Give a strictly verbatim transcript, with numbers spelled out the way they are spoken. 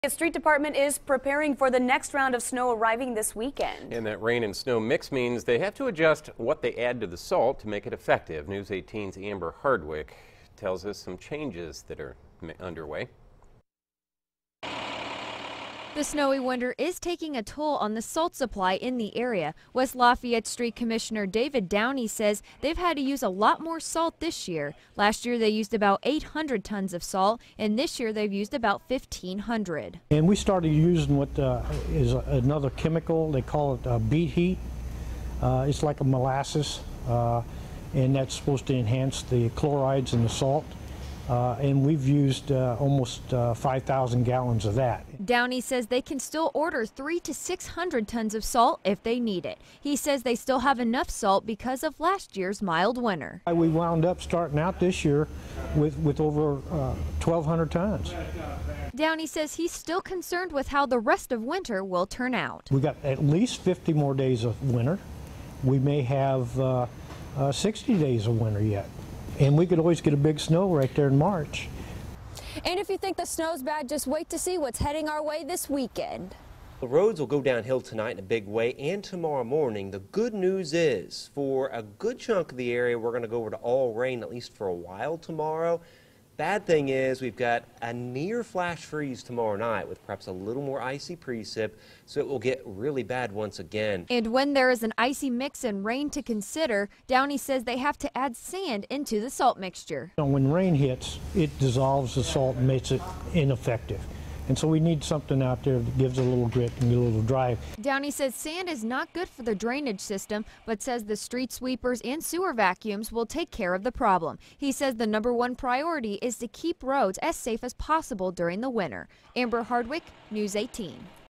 The street department is preparing for the next round of snow arriving this weekend. And that rain and snow mix means they have to adjust what they add to the salt to make it effective. News eighteen's Amber Hardwick tells us some changes that are underway. The snowy winter is taking a toll on the salt supply in the area. West Lafayette Street Commissioner David Downey says they've had to use a lot more salt this year. Last year they used about eight hundred tons of salt, and this year they've used about fifteen hundred. And we started using what uh, is another chemical. They call it uh, beet heat. Uh, it's like a molasses, uh, and that's supposed to enhance the chlorides in the salt. Uh, and we've used uh, almost uh, five thousand gallons of that. Downey says they can still order three to six hundred tons of salt if they need it. He says they still have enough salt because of last year's mild winter. We wound up starting out this year with, with over uh, twelve hundred tons. Downey says he's still concerned with how the rest of winter will turn out. We got at least fifty more days of winter. We may have uh, uh, sixty days of winter yet. And we could always get a big snow right there in March. And if you think the snow's bad, just wait to see what's heading our way this weekend. The roads will go downhill tonight in a big way and tomorrow morning. The good news is for a good chunk of the area, we're going to go over to all rain at least for a while tomorrow. Bad thing is we've got a near flash freeze tomorrow night with perhaps a little more icy precip, so it will get really bad once again. And when there is an icy mix and rain to consider, Downey says they have to add sand into the salt mixture. When rain hits, it dissolves the salt and makes it ineffective. And so we need something out there that gives a little grit and a little drive. Downey says sand is not good for the drainage system, but says the street sweepers and sewer vacuums will take care of the problem. He says the number one priority is to keep roads as safe as possible during the winter. Amber Hardwick, News eighteen.